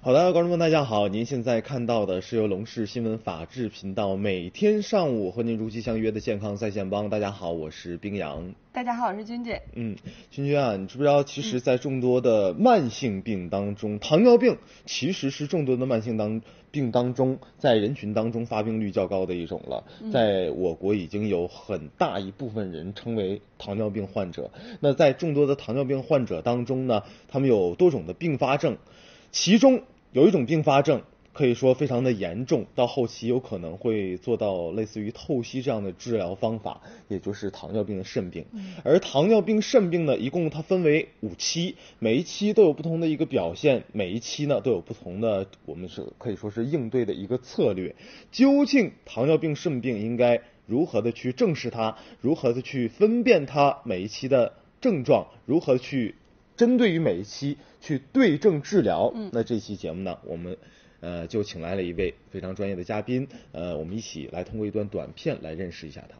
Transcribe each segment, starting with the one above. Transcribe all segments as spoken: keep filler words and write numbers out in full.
好的，观众朋友大家好，您现在看到的是由龙氏新闻法治频道每天上午和您如期相约的健康在线帮。大家好，我是冰阳。 大家好，我是君姐。 嗯，君君啊，你知不知道，其实在众多的慢性病当中，嗯、糖尿病其实是众多的慢性当病当中，在人群当中发病率较高的一种了。嗯、在我国已经有很大一部分人称为糖尿病患者。那在众多的糖尿病患者当中呢，他们有多种的并发症，其中有一种并发症可以说非常的严重，到后期有可能会做到类似于透析这样的治疗方法，也就是糖尿病的肾病。嗯、而糖尿病肾病呢，一共它分为五期，每一期都有不同的一个表现，每一期呢都有不同的，我们是可以说是应对的一个策略。究竟糖尿病肾病应该如何的去正视它，如何的去分辨它每一期的症状，如何去针对于每一期去对症治疗？嗯、那这期节目呢，我们呃就请来了一位非常专业的嘉宾，呃，我们一起来通过一段短片来认识一下他。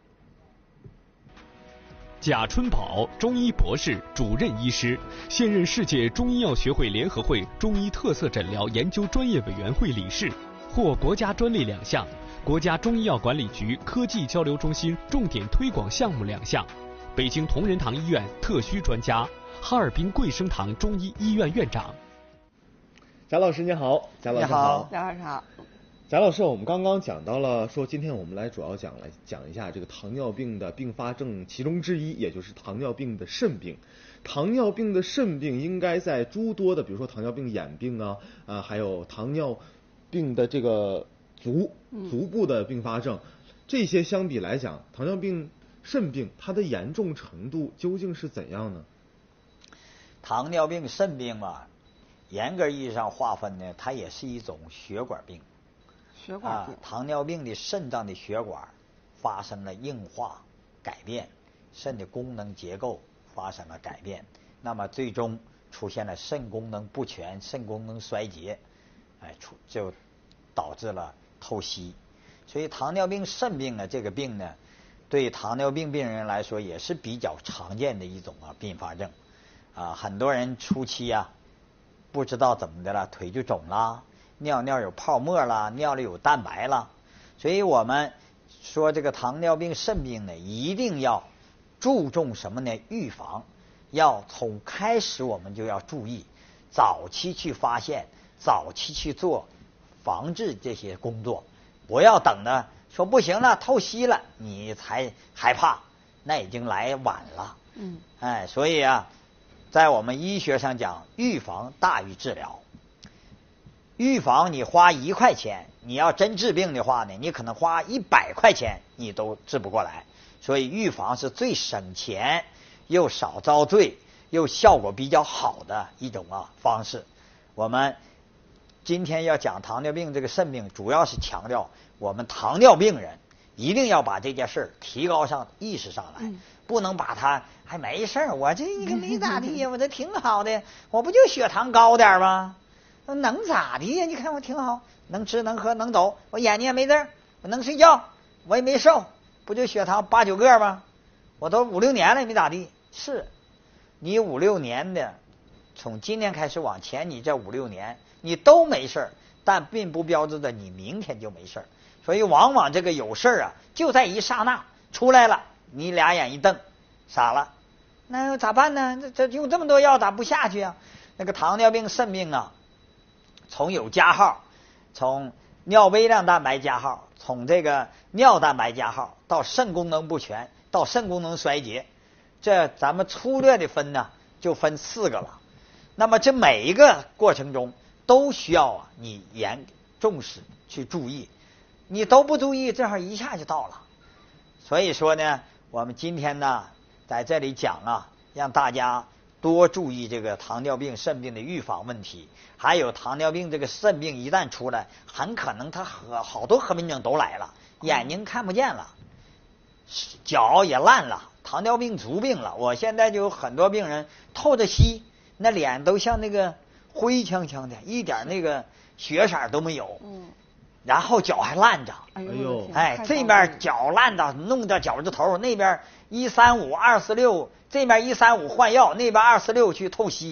贾春宝，中医博士、主任医师，现任世界中医药学会联合会中医特色诊疗研究专业委员会理事，获国家专利两项，国家中医药管理局科技交流中心重点推广项目两项，北京同仁堂医院特需专家，哈尔滨桂生堂中医医院院长。 贾老师你好。贾老师好。 贾老师好。 贾老师，我们刚刚讲到了，说今天我们来主要讲来讲一下这个糖尿病的并发症其中之一，也就是糖尿病的肾病。糖尿病的肾病应该在诸多的，比如说糖尿病眼病啊，啊、呃，还有糖尿病的这个足足部的并发症，嗯、这些相比来讲，糖尿病肾病它的严重程度究竟是怎样呢？ 糖尿病肾病嘛，严格意义上划分呢，它也是一种血管病。 血管病、 啊，糖尿病的肾脏的血管发生了硬化改变，肾的功能结构发生了改变，那么最终出现了肾功能不全、肾功能衰竭，哎，出就导致了透析。所以糖尿病肾病呢，这个病呢，对糖尿病病人来说也是比较常见的一种啊并发症。啊，很多人初期啊，不知道怎么的了，腿就肿了，尿尿有泡沫了，尿里有蛋白了。所以我们说这个糖尿病肾病呢，一定要注重什么呢？预防，要从开始我们就要注意，早期去发现，早期去做防治这些工作，不要等着说不行了，透析了，你才害怕，那已经来晚了。嗯，哎，所以啊。在我们医学上讲，预防大于治疗。预防你花一块钱，你要真治病的话呢，你可能花一百块钱你都治不过来。所以预防是最省钱又少遭罪又效果比较好的一种啊方式。我们今天要讲糖尿病这个肾病，主要是强调我们糖尿病人一定要把这件事提高上意识上来。嗯，不能把它还没事儿，我这一个没咋地呀，我这挺好的，我不就血糖高点吗？能咋的呀？你看我挺好，能吃能喝能走，我眼睛也没字，我能睡觉，我也没瘦，不就血糖八九个吗？我都五六年了也没咋地。是，你五六年的，从今天开始往前，你这五六年你都没事，但并不标志着你明天就没事。所以往往这个有事啊，就在一刹那出来了。你俩眼一瞪，傻了，那咋办呢？这这用这么多药咋不下去啊？那个糖尿病肾病啊，从有加号，从尿微量蛋白加号，从这个尿蛋白加号到肾功能不全，到肾功能衰竭，这咱们粗略的分呢，就分四个了。那么这每一个过程中都需要啊你严重视去注意，你都不注意，正好一下就到了。所以说呢，我们今天呢在这里讲啊，让大家多注意这个糖尿病肾病的预防问题。还有糖尿病这个肾病一旦出来，很可能它和好多合并症都来了，眼睛看不见了，脚也烂了，糖尿病足病了。我现在就有很多病人透着析，那脸都像那个灰呛呛的，一点那个血色都没有。嗯。然后脚还烂着， 哎呦， 哎，这边脚烂着，弄到脚趾头，那边一三五二四六，这边一三五换药，那边二四六去透析，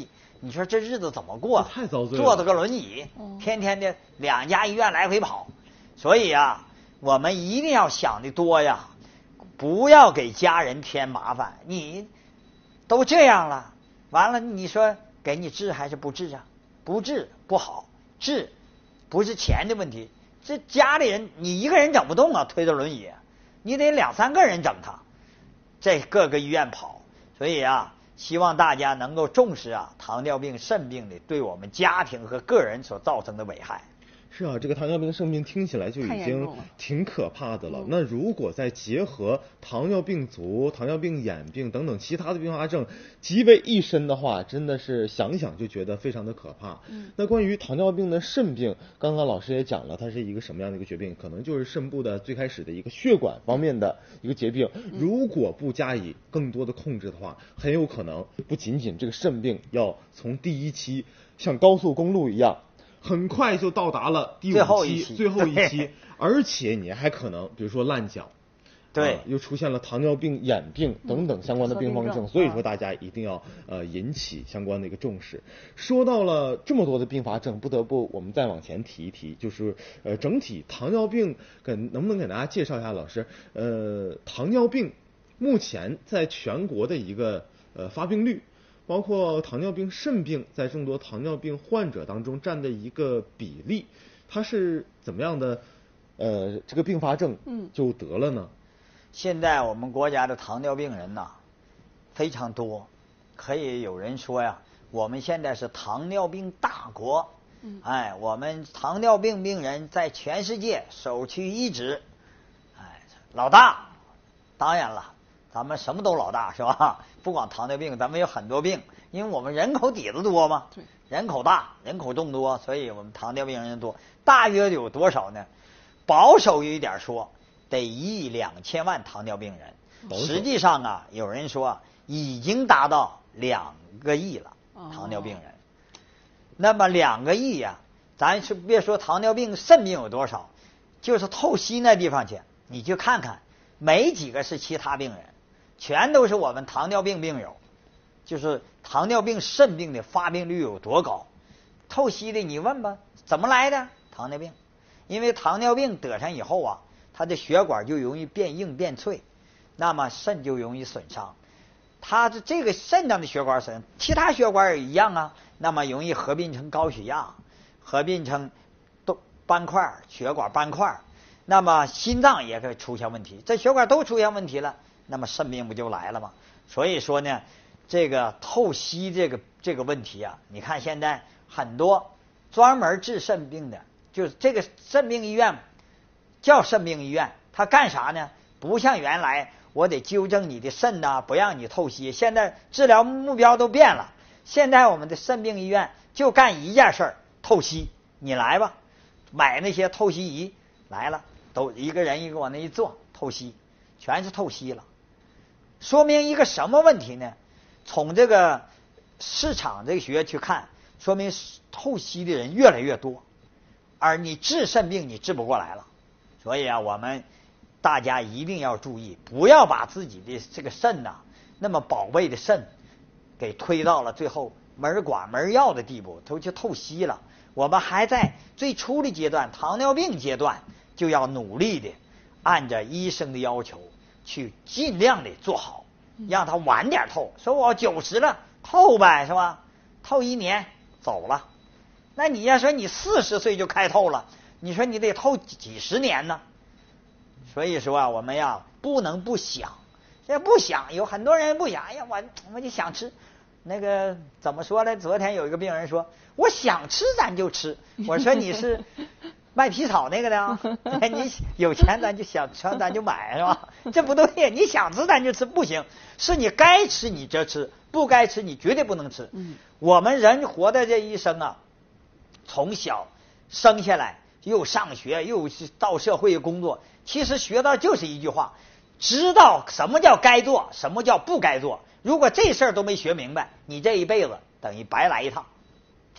你说这日子怎么过？ 太遭罪了， 坐着个轮椅，天天的两家医院来回跑。所以啊，我们一定要想的多呀，不要给家人添麻烦。你都这样了，完了你说给你治还是不治啊？不治不好，治不是钱的问题，这家里人你一个人整不动啊，推着轮椅，你得两三个人整他，这各个医院跑。所以啊，希望大家能够重视啊糖尿病、肾病的对我们家庭和个人所造成的危害。 是啊，这个糖尿病、肾病听起来就已经挺可怕的了。嗯、那如果再结合糖尿病足、糖尿并眼病等等其他的并发症集为一身的话，真的是想想就觉得非常的可怕。嗯、那关于糖尿病的肾病，刚刚老师也讲了，它是一个什么样的一个疾病？可能就是肾部的最开始的一个血管方面的一个疾病。如果不加以更多的控制的话，很有可能不仅仅这个肾病要从第一期像高速公路一样。很快就到达了第五期最后一期， 最后一期，而且你还可能，比如说烂脚， 对、 呃，又出现了糖尿病、眼病等等相关的并发症，嗯、所以说大家一定要呃引起相关的一个重视。说到了这么多的并发症，不得不我们再往前提一提，就是呃整体糖尿病跟能不能给大家介绍一下，老师，呃糖尿病目前在全国的一个呃发病率。包括糖尿病、肾病在众多糖尿病患者当中占的一个比例，它是怎么样的？呃，这个并发症就得了呢？ 嗯、现在我们国家的糖尿病人呐、啊、非常多，可以有人说呀，我们现在是糖尿病大国。嗯、哎，我们糖尿病病人在全世界首屈一指，哎，老大。当然了。咱们什么都老大是吧？不光糖尿病，咱们有很多病，因为我们人口底子多嘛，人口大，人口众多，所以我们糖尿病人多。大约有多少呢？保守一点说，得一亿两千万糖尿病人。实际上啊，有人说已经达到两个亿了，糖尿病人。哦、那么两个亿呀、啊，咱是别说糖尿病、肾病有多少，就是透析那地方去，你去看看，没几个是其他病人。全都是我们糖尿病病友，就是糖尿病、肾病的发病率有多高？透析的你问吧，怎么来的？糖尿病，因为糖尿病得上以后啊，它的血管就容易变硬变脆，那么肾就容易损伤。它的这个肾脏的血管损伤，其他血管也一样啊，那么容易合并成高血压，合并成都斑块、血管斑块，那么心脏也会出现问题，这血管都出现问题了。那么肾病不就来了吗？所以说呢，这个透析这个这个问题啊，你看现在很多专门治肾病的，就是这个肾病医院叫肾病医院，他干啥呢？不像原来我得纠正你的肾呐、啊，不让你透析。现在治疗目标都变了，现在我们的肾病医院就干一件事儿，透析。你来吧，买那些透析仪来了，都一个人一个往那一坐，透析，全是透析了。说明一个什么问题呢？从这个市场这个学去看，说明透析的人越来越多，而你治肾病你治不过来了。所以啊，我们大家一定要注意，不要把自己的这个肾呐、啊，那么宝贝的肾给推到了最后门管门药的地步，都去透析了。我们还在最初的阶段，糖尿病阶段，就要努力的按照医生的要求去尽量的做好，让他晚点透。说我九十了，透呗，是吧？透一年走了。那你要说你四十岁就开透了，你说你得透几十年呢？所以说啊，我们呀不能不想，这不想，有很多人不想，哎呀，我我就想吃。那个怎么说呢？昨天有一个病人说，我想吃咱就吃。我说你是卖皮草那个的啊？你有钱咱就想吃咱就买，是吧？这不对，你想吃咱就吃不行，是你该吃你就吃，不该吃你绝对不能吃。嗯，我们人活的这一生啊，从小生下来又上学又到社会工作，其实学到就是一句话，知道什么叫该做，什么叫不该做。如果这事儿都没学明白，你这一辈子等于白来一趟。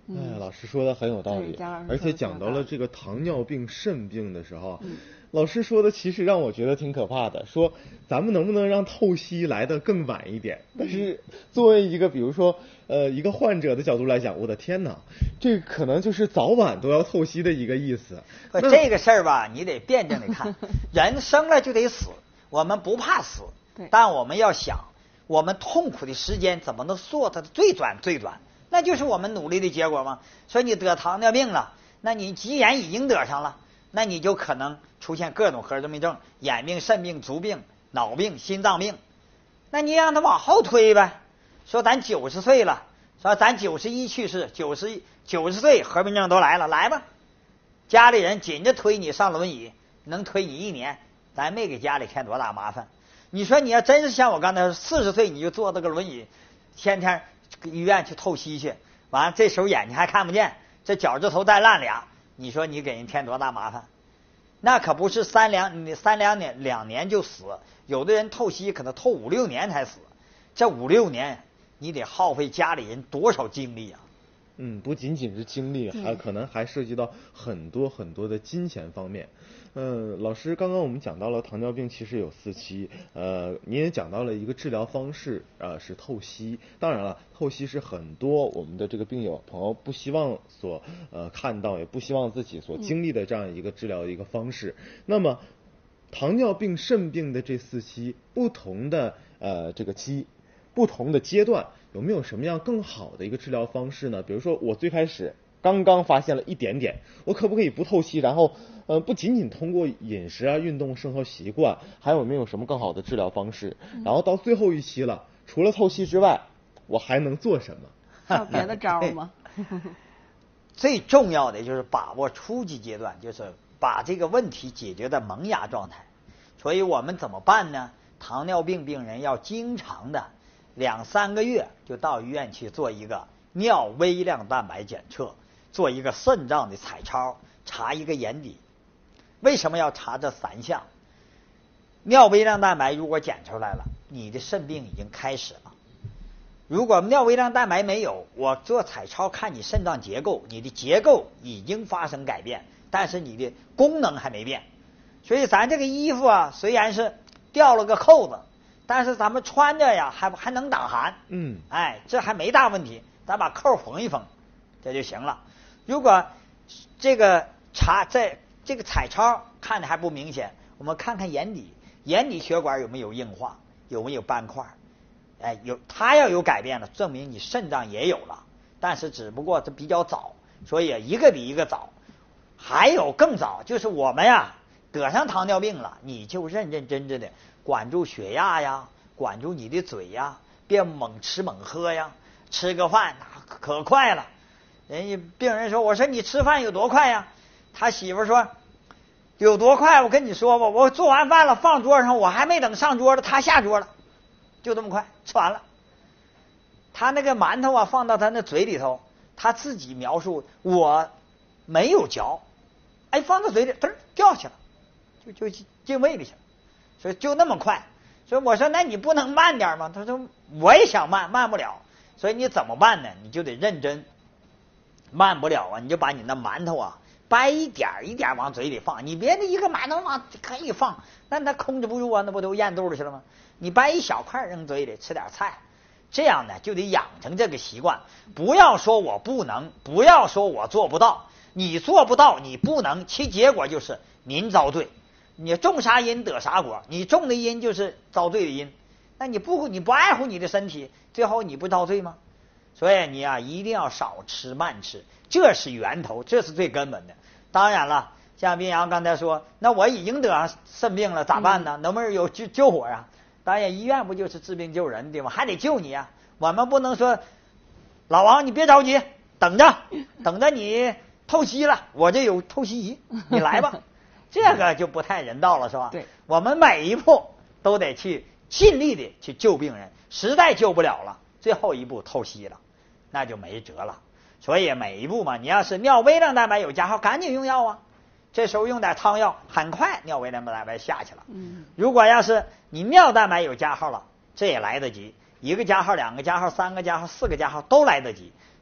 哎，老师说的很有道理，而且讲到了这个糖尿病、肾病的时候，嗯、老师说的其实让我觉得挺可怕的，说咱们能不能让透析来得更晚一点？但是作为一个比如说呃一个患者的角度来讲，我的天哪，这可能就是早晚都要透析的一个意思。 这个事儿吧，你得辩证的看，人生了就得死，我们不怕死，但我们要想，我们痛苦的时间怎么能缩它的最短最短？那就是我们努力的结果吗？所以你得糖尿病了，那你既然已经得上了，那你就可能出现各种合并症，眼病、肾病、足病、脑病、心脏病。那你让他往后推呗，说咱九十岁了，说咱九十一去世，九十九十岁合并症都来了，来吧，家里人紧着推你上轮椅，能推你一年，咱没给家里添多大麻烦。你说你要真是像我刚才说，四十岁你就坐这个轮椅，天天医院去透析去，完了这时候眼睛还看不见，这脚趾头再烂俩，你说你给人添多大麻烦？那可不是三两三两年两年就死，有的人透析可能透五六年才死，这五六年你得耗费家里人多少精力啊！ 嗯，不仅仅是精力，还可能还涉及到很多很多的金钱方面。嗯、呃，老师，刚刚我们讲到了糖尿病其实有四期，呃，您也讲到了一个治疗方式，呃，是透析。当然了，透析是很多我们的这个病友朋友不希望所呃看到，也不希望自己所经历的这样一个治疗的一个方式。嗯、那么，糖尿病、肾病的这四期不同的呃这个期。不同的阶段有没有什么样更好的一个治疗方式呢？比如说我最开始刚刚发现了一点点，我可不可以不透析，然后呃不仅仅通过饮食啊、运动、生活习惯，还有没有什么更好的治疗方式？然后到最后一期了，除了透析之外，我还能做什么？ 还有别的招吗？ 最重要的就是把握初级阶段，就是把这个问题解决在萌芽状态。所以我们怎么办呢？糖尿病病人要经常的两三个月就到医院去做一个尿微量蛋白检测，做一个肾脏的彩超，查一个眼底。为什么要查这三项？尿微量蛋白如果检出来了，你的肾病已经开始了。如果尿微量蛋白没有，我做彩超看你肾脏结构，你的结构已经发生改变，但是你的功能还没变。所以咱这个衣服啊，虽然是掉了个扣子，但是咱们穿着呀还还能挡寒， 嗯， 哎，这还没大问题，咱把扣缝一缝，这就行了。如果这个查在这个彩超看的还不明显，我们看看眼底，眼底血管有没有硬化，有没有斑块，哎，有，它要有改变了，证明你肾脏也有了，但是只不过这比较早，所以一个比一个早。还有更早，就是我们呀得上糖尿病了，你就认认真真的管住血压呀，管住你的嘴呀，别猛吃猛喝呀，吃个饭可快了。人家病人说，我说你吃饭有多快呀？他媳妇说有多快，我跟你说吧，我做完饭了放桌上，我还没等上桌了，他下桌了，就这么快吃完了。他那个馒头啊放到他那嘴里头，他自己描述我没有嚼，哎，放到嘴里嘚掉下去了，就就进胃里去了，所以就那么快。所以我说那你不能慢点吗？他说我也想慢，慢不了。所以你怎么办呢？你就得认真。慢不了啊，你就把你那馒头啊掰一点一点往嘴里放，你别那一个馒头往可以放，那他控制不住啊，那不都咽肚里去了吗？你掰一小块扔嘴里，吃点菜，这样呢就得养成这个习惯。不要说我不能，不要说我做不到，你做不到，你不能，其结果就是您遭罪。你种啥因得啥果，你种的因就是遭罪的因，那你不你不爱护你的身体，最后你不遭罪吗？所以你啊一定要少吃慢吃，这是源头，这是最根本的。当然了，像斌阳刚才说，那我已经得上肾病了咋办呢？能不能有救救火啊？当然医院不就是治病救人的地方，还得救你啊。我们不能说老王你别着急，等着等着你透析了，我这有透析仪，你来吧。这个就不太人道了，是吧？ 对， 我们每一步都得去尽力的去救病人，实在救不了了，最后一步透析了，那就没辙了。所以每一步嘛，你要是尿微量蛋白有加号，赶紧用药啊。这时候用点汤药，很快尿微量蛋白下去了。 嗯， 如果要是你尿蛋白有加号了，这也来得及，一个加号、两个加号、三个加号、四个加号都来得及。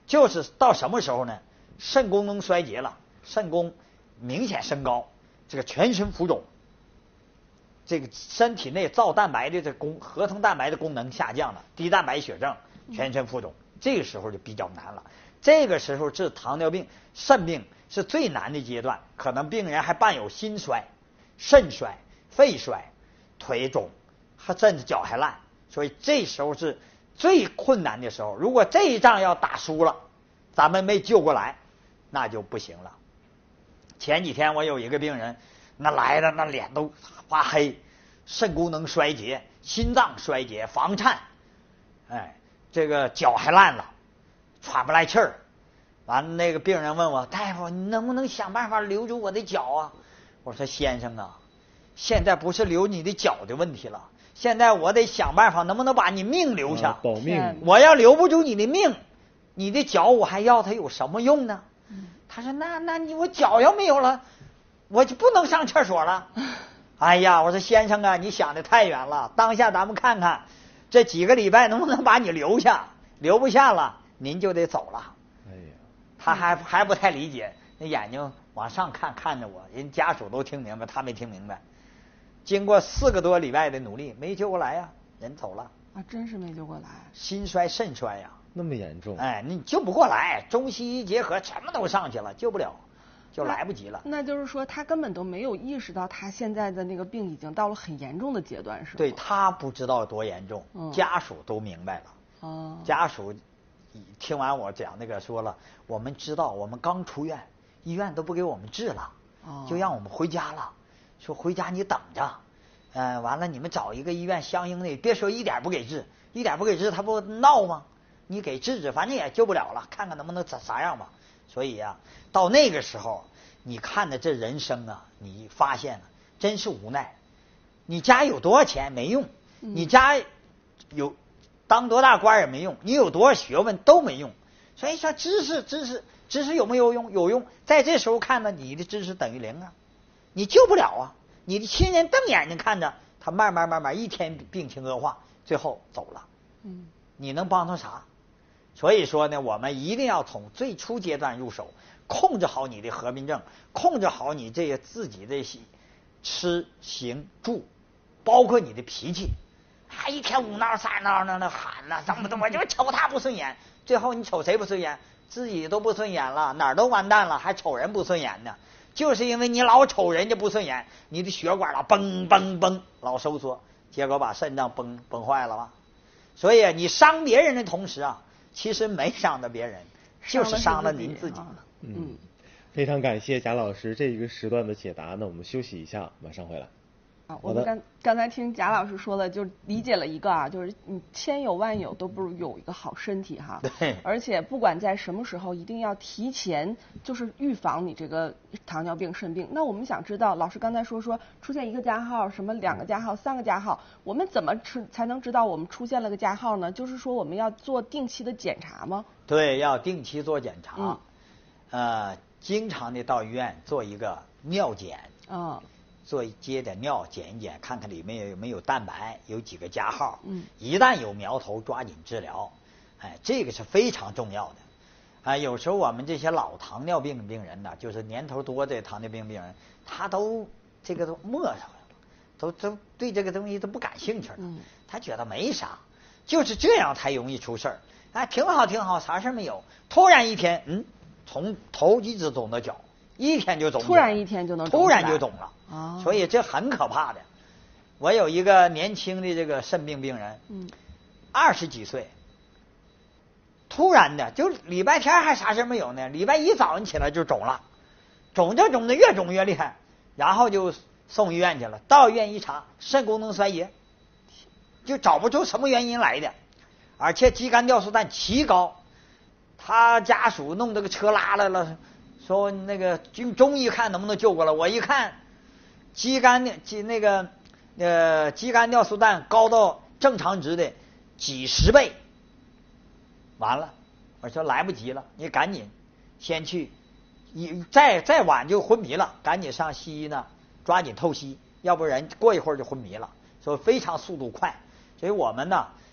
就是到什么时候呢？肾功能衰竭了，肾功明显升高，这个全身浮肿，这个身体内造蛋白的这功合成蛋白的功能下降了，低蛋白血症，全身浮肿，这个时候就比较难了。这个时候治糖尿病、肾病是最难的阶段，可能病人还伴有心衰、肾衰、肺衰、腿肿，还甚至脚还烂，所以这时候是最困难的时候。如果这一仗要打输了，咱们没救过来，那就不行了。前几天我有一个病人，那来的那脸都发黑，肾功能衰竭，心脏衰竭，房颤，哎，这个脚还烂了，喘不来气儿。完了，那个病人问我，大夫，你能不能想办法留住我的脚啊？我说，先生啊，现在不是留你的脚的问题了，现在我得想办法能不能把你命留下， 啊、保命。 我要留不住你的命，你的脚我还要它有什么用呢？嗯、他说，那那你我脚要没有了，我就不能上厕所了。哎呀，我说先生啊，你想的太远了，当下咱们看看这几个礼拜能不能把你留下，留不下了您就得走了。 哎呀， 他还还不太理解，那眼睛往上看看着我，人家属都听明白，他没听明白。经过四个多礼拜的努力，没救过来呀、啊，人走了啊，真是没救过来， 心衰肾衰呀、啊， 那么严重？ 哎，你救不过来，中西医结合什么都上去了，救不了，就来不及了。 那, 那就是说，他根本都没有意识到他现在的那个病已经到了很严重的阶段，是吗？ 对，他不知道多严重，嗯、家属都明白了。 哦， 家属听完我讲那个说了，我们知道，我们刚出院，医院都不给我们治了， 哦、 就让我们回家了，说回家你等着，嗯、呃，完了你们找一个医院相应的，别说一点不给治，一点不给治他不闹吗？你给治治，反正也救不了了，看看能不能咋啥样吧。所以啊，到那个时候，你看的这人生啊，你发现了真是无奈。你家有多少钱没用，你家有当多大官也没用，你有多少学问都没用。所以说知识知识知识有没有用？有用。在这时候看呢，你的知识等于零啊，你救不了啊。你的亲人瞪眼睛看着他慢慢慢慢一天病情恶化，最后走了。 嗯， 你能帮他啥？所以说呢，我们一定要从最初阶段入手，控制好你的合并症，控制好你这些自己的吃行住，包括你的脾气，还一天五闹三闹那那喊呐，怎么怎么就瞅他不顺眼，最后你瞅谁不顺眼？自己都不顺眼了，哪儿都完蛋了，还瞅人不顺眼呢？就是因为你老瞅人家不顺眼，你的血管老嘣嘣嘣老收缩，结果把肾脏崩崩坏了吧？所以你伤别人的同时啊，其实没伤到别人，就是伤了您自己。 嗯，非常感谢贾老师这一个时段的解答。那我们休息一下，马上回来。 啊，我们刚刚才听贾老师说的，就理解了一个啊，就是你千有万有都不如有一个好身体哈。 对。 而且不管在什么时候，一定要提前就是预防你这个糖尿病、肾病。那我们想知道，老师刚才说说出现一个加号，什么两个加号、三个加号，我们怎么知才能知道我们出现了个加号呢？就是说我们要做定期的检查吗？ 对，要定期做检查。 嗯。 呃，经常的到医院做一个尿检。 啊、哦。 做接点尿检一检，看看里面有没有蛋白，有几个加号。 嗯， 一旦有苗头，抓紧治疗。哎，这个是非常重要的。啊，有时候我们这些老糖尿病病人呢，就是年头多的糖尿病病人，他都这个都没上了，都都对这个东西都不感兴趣了。 嗯， 他觉得没啥，就是这样才容易出事儿。哎，挺好挺好，啥事没有。突然一天，嗯，从头一直肿到脚。一天就肿， 突然一天就能突然就肿了啊！ 所以这很可怕的。我有一个年轻的这个肾病病人， 嗯， 二十几岁，突然的就礼拜天还啥事没有呢，礼拜一早上起来就肿了，肿着肿着越肿越厉害，然后就送医院去了。到医院一查，肾功能衰竭，就找不出什么原因来的，而且肌酐尿素氮奇高，他家属弄这个车拉来了。说那个中医看能不能救过来？我一看，肌酐肌那个呃肌酐尿素氮高到正常值的几十倍，完了，我说来不及了，你赶紧先去，一再再晚就昏迷了，赶紧上西医呢，抓紧透析，要不然过一会儿就昏迷了。所以非常速度快，所以我们呢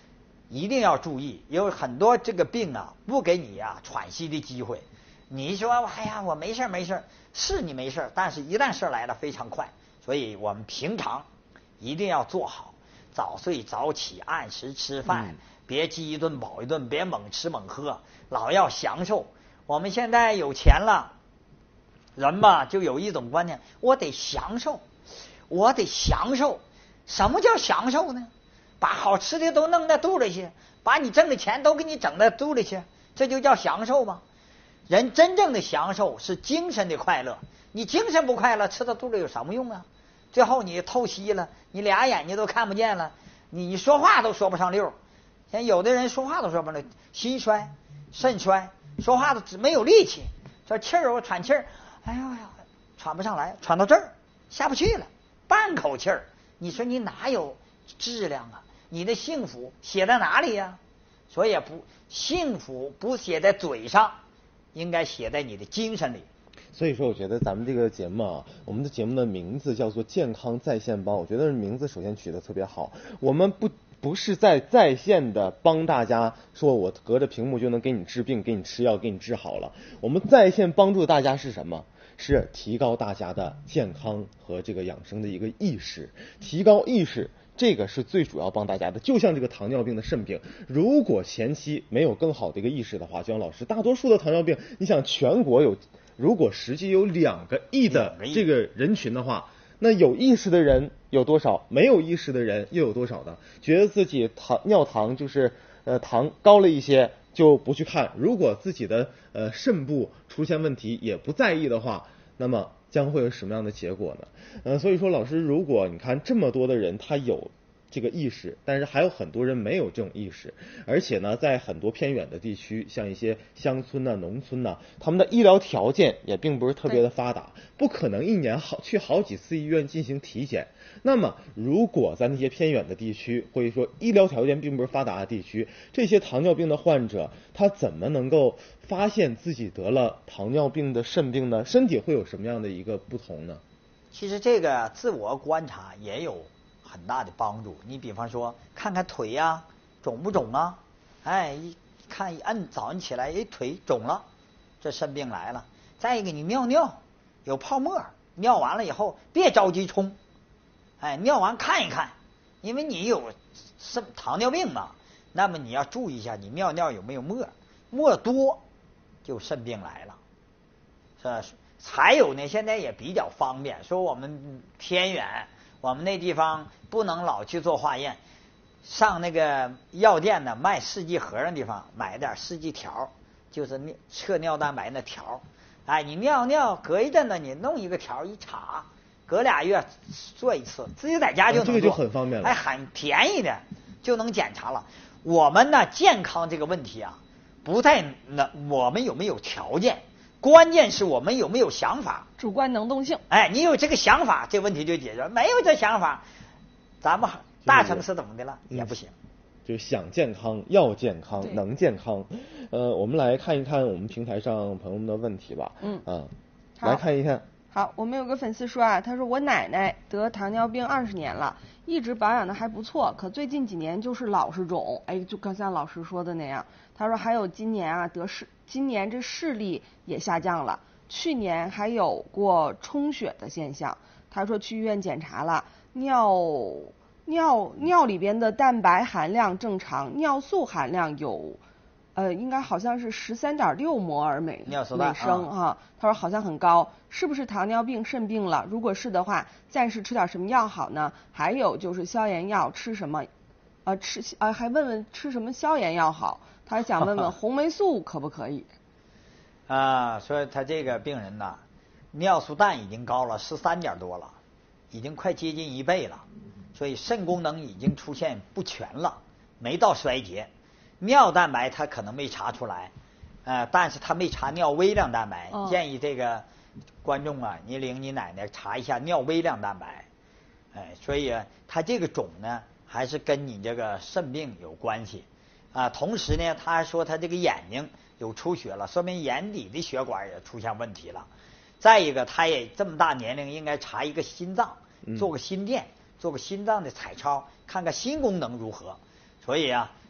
一定要注意，有很多这个病啊，不给你啊喘息的机会。你说哎呀我没事没事，是你没事，但是一旦事来了非常快，所以我们平常一定要做好早睡早起，按时吃饭，嗯、别饥一顿饱一顿，别猛吃猛喝，老要享受。我们现在有钱了，人吧就有一种观念，我得享受，我得享受。什么叫享受呢？把好吃的都弄到肚里去，把你挣的钱都给你整到肚里去，这就叫享受吗？人真正的享受是精神的快乐，你精神不快乐，吃到肚里有什么用啊？最后你透析了，你俩眼睛都看不见了，你你说话都说不上溜。像有的人说话都说不上溜，心衰、肾衰，说话都只没有力气，这气儿我喘气儿，哎呀呀，喘不上来，喘到这儿下不去了，半口气儿，你说你哪有质量啊？你的幸福写在哪里呀？所以不幸福不写在嘴上，应该写在你的精神里。 所以说，我觉得咱们这个节目啊，我们的节目的名字叫做“健康在线帮”，我觉得名字首先取得特别好。我们不不是在在线的帮大家说，我隔着屏幕就能给你治病、给你吃药、给你治好了。我们在线帮助大家是什么？是提高大家的健康和这个养生的一个意识，提高意识。这个是最主要帮大家的，就像这个糖尿病的肾病，如果前期没有更好的一个意识的话，就像老师，大多数的糖尿病，你想全国有，如果实际有两个亿的这个人群的话，那有意识的人有多少？没有意识的人又有多少呢？觉得自己糖尿糖就是呃糖高了一些就不去看，如果自己的呃肾部出现问题也不在意的话，那么将会有什么样的结果呢？呃，所以说老师，如果你看这么多的人他有这个意识，但是还有很多人没有这种意识，而且呢，在很多偏远的地区，像一些乡村呐、农村呐，他们的医疗条件也并不是特别的发达，不可能一年好去好几次医院进行体检。那么，如果在那些偏远的地区，或者说医疗条件并不是发达的地区，这些糖尿病的患者，他怎么能够发现自己得了糖尿病的肾病呢？身体会有什么样的一个不同呢？ 其实这个自我观察也有很大的帮助。你比方说，看看腿呀、啊，肿不肿啊？哎，一看一摁，早上起来，哎，腿肿了，这肾病来了。再一个，你尿尿有泡沫，尿完了以后别着急冲，哎，尿完看一看，因为你有肾糖尿病嘛，那么你要注意一下，你尿尿有没有沫，沫多就肾病来了，是吧？还有呢，现在也比较方便，说我们偏远，我们那地方不能老去做化验，上那个药店呢卖试剂盒的地方买点试剂条，就是测尿蛋白那条，哎，你尿尿隔一阵子你弄一个条一查，隔俩月做一次，自己在家就能做， 这个就很方便了， 还很便宜的就能检查了。我们呢健康这个问题啊，不在那我们有没有条件。关键是我们有没有想法， 主观能动性。 哎，你有这个想法，这问题就解决；没有这想法，咱们大城市怎么的了、嗯、也不行。 就想健康，要健康，能健康。呃，我们来看一看我们平台上朋友们的问题吧。嗯啊，来看一看。 好，我们有个粉丝说啊，他说我奶奶得糖尿病二十年了，一直保养的还不错，可最近几年就是老是肿。哎，就刚像老师说的那样。他说还有今年啊得视，今年这视力也下降了，去年还有过充血的现象。他说去医院检查了，尿尿尿里边的蛋白含量正常，尿素含量有。呃，应该好像是十三点六摩尔每每升哈、啊。他说好像很高，是不是糖尿病肾病了？如果是的话，暂时吃点什么药好呢？还有就是消炎药吃什么？呃，吃呃还问问吃什么消炎药好？他还想问问红霉素可不可以？ 啊，说他这个病人呐，尿素氮已经高了十三点多了，已经快接近一倍了，所以肾功能已经出现不全了，没到衰竭。尿蛋白他可能没查出来，呃，但是他没查尿微量蛋白，哦、建议这个观众啊，你领你奶奶查一下尿微量蛋白，哎，所以他这个肿呢，还是跟你这个肾病有关系啊。同时呢，他还说他这个眼睛有出血了，说明眼底的血管也出现问题了。再一个，他也这么大年龄，应该查一个心脏，做个心电，做个心脏的彩超，看看心功能如何。所以啊。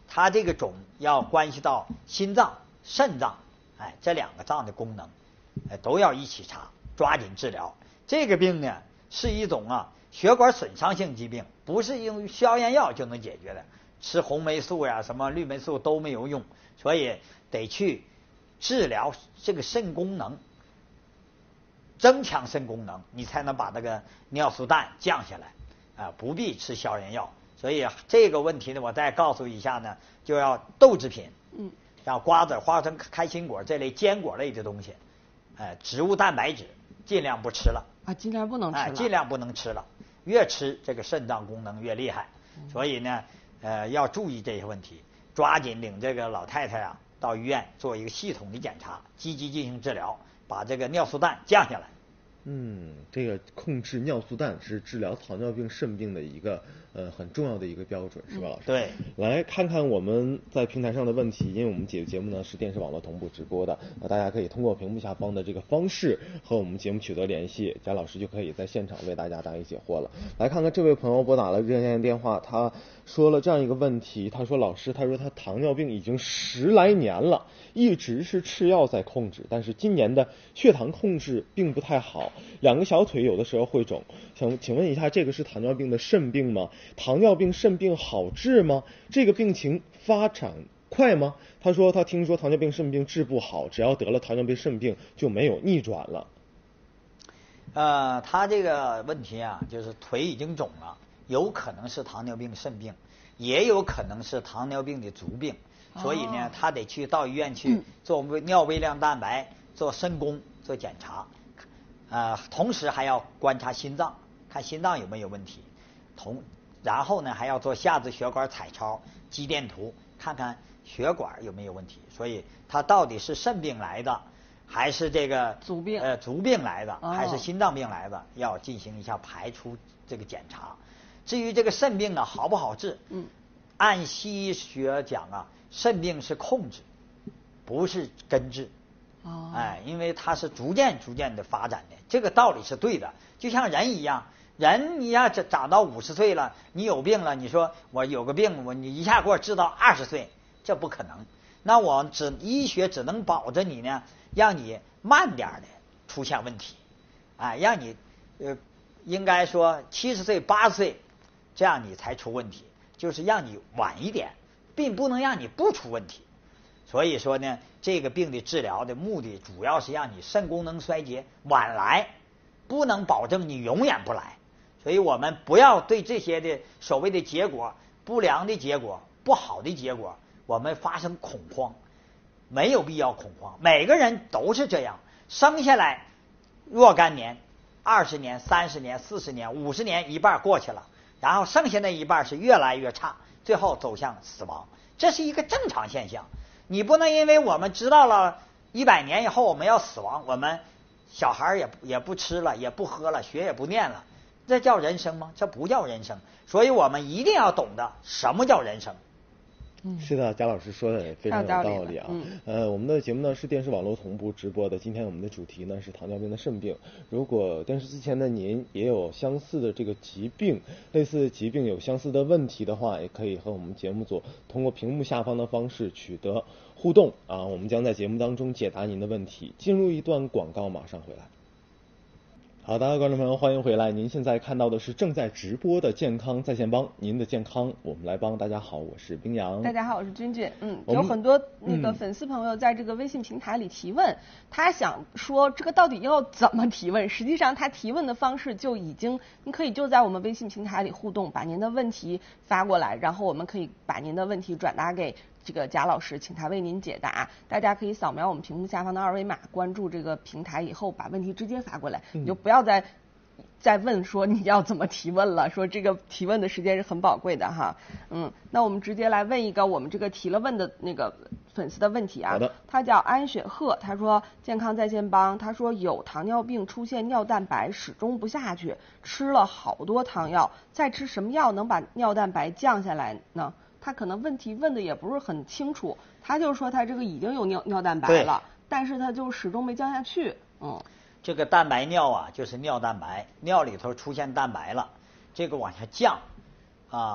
它这个肿要关系到心脏、肾脏，哎，这两个脏的功能，哎，都要一起查，抓紧治疗。这个病呢是一种啊血管损伤性疾病，不是用消炎药就能解决的，吃红霉素呀、什么绿霉素都没有用，所以得去治疗这个肾功能，增强肾功能，你才能把那个尿素氮降下来啊、呃，不必吃消炎药。所以这个问题呢，我再告诉一下呢，就要豆制品，嗯，像瓜子、花生、开心果这类坚果类的东西，呃，植物蛋白质尽量不吃了啊，尽量不能吃了， 哎、呃，尽量不能吃了，越吃这个肾脏功能越厉害。嗯、所以呢，呃，要注意这些问题，抓紧领这个老太太啊到医院做一个系统的检查，积极进行治疗，把这个尿素氮降下来。 嗯，这个控制尿素氮是治疗糖尿病肾病的一个呃很重要的一个标准，是吧，老师？ 对。 来看看我们在平台上的问题，因为我们节节目呢是电视网络同步直播的，那大家可以通过屏幕下方的这个方式和我们节目取得联系，贾老师就可以在现场为大家答疑解惑了。来看看这位朋友拨打了热线电话，他说了这样一个问题，他说老师，他说他糖尿病已经十来年了，一直是吃药在控制，但是今年的血糖控制并不太好，两个小腿有的时候会肿，想请问一下，这个是糖尿病的肾病吗？糖尿病肾病好治吗？这个病情发展快吗？他说他听说糖尿病肾病治不好，只要得了糖尿病肾病就没有逆转了。 呃，他这个问题啊，就是腿已经肿了，有可能是糖尿病肾病，也有可能是糖尿病的足病，所以呢，他得去到医院去做尿微量蛋白、做肾功、做检查，呃，同时还要观察心脏，看心脏有没有问题，同然后呢还要做下肢血管彩超、肌电图，看看血管有没有问题。所以他到底是肾病来的，还是这个足病呃足病来的， 哦、 还是心脏病来的，要进行一下排除这个检查。至于这个肾病啊好不好治，嗯，按西医学讲啊，肾病是控制，不是根治。哦，哎，因为它是逐渐逐渐的发展的，这个道理是对的。就像人一样，人你要长长到五十岁了，你有病了，你说我有个病，我你一下给我治到二十岁，这不可能。那我只医学只能保着你呢，让你慢点的出现问题，哎，让你呃应该说七十岁八十岁，这样你才出问题，就是让你晚一点，并不能让你不出问题。所以说呢，这个病的治疗的目的主要是让你肾功能衰竭晚来，不能保证你永远不来。所以我们不要对这些的所谓的结果、不良的结果、不好的结果，我们发生恐慌，没有必要恐慌。每个人都是这样，生下来若干年、二十年、三十年、四十年、五十年，一半过去了，然后剩下那一半是越来越差，最后走向死亡，这是一个正常现象。你不能因为我们知道了一百年以后我们要死亡，我们小孩也也不吃了，也不喝了，学也不念了，这叫人生吗？这不叫人生。所以我们一定要懂得什么叫人生。 嗯，是的，贾老师说的也非常有道理啊。嗯、呃，我们的节目呢是电视网络同步直播的，今天我们的主题呢是糖尿病的肾病。如果电视机前的您也有相似的这个疾病，类似的疾病有相似的问题的话，也可以和我们节目组通过屏幕下方的方式取得互动啊，我们将在节目当中解答您的问题。进入一段广告，马上回来。好的，观众朋友，欢迎回来。您现在看到的是正在直播的健康在线帮，您的健康我们来帮。大家好，我是冰阳。 大家好，我是君君。嗯，有很多那个粉丝朋友在这个微信平台里提问，嗯、他想说这个到底要怎么提问？实际上他提问的方式就已经，您可以就在我们微信平台里互动，把您的问题发过来，然后我们可以把您的问题转达给这个贾老师，请他为您解答。大家可以扫描我们屏幕下方的二维码，关注这个平台以后，把问题直接发过来，嗯、你就不要再再问说你要怎么提问了，说这个提问的时间是很宝贵的哈。嗯，那我们直接来问一个我们这个提了问的那个粉丝的问题啊。 好的。 他叫安雪鹤，他说健康在线帮，他说有糖尿病出现尿蛋白始终不下去，吃了好多糖药，再吃什么药能把尿蛋白降下来呢？他可能问题问的也不是很清楚，他就说他这个已经有尿尿蛋白了，但是他就始终没降下去。嗯， 这个蛋白尿啊，就是尿蛋白，尿里头出现蛋白了，这个往下降啊，